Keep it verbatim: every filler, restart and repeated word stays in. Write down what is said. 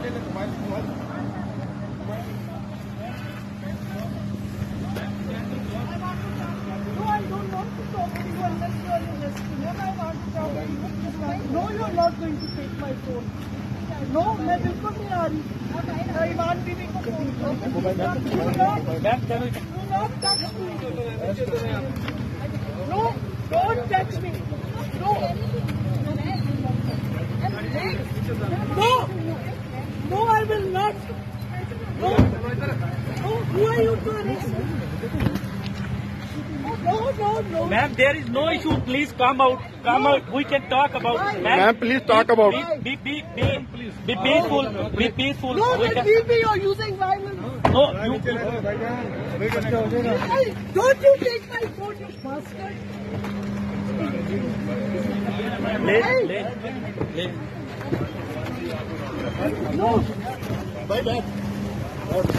I don't want to talk to you unless you are interested. When I want to talk to you, no, you are not going to take my phone. No, मैं बिल्कुल नहीं आ रही. ईमान बीवी को phone करो. Do not touch me. No, don't touch me. No. No. No, I will not. No. No, who are you to arrest me? No, no, no. Ma'am, there is no issue. Please come out. Come No. out. We can talk about. Ma'am, please talk about. Be be be be, be peaceful. Be peaceful. No, We let can- me be. You're using violence. No, you. Hey, don't you take my phone, you bastard. Let, Hey. let, let. No. Bye, bye.